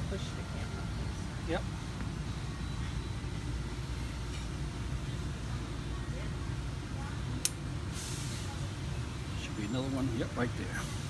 push the camera, please. Yep. Should be another one. Yep, right there.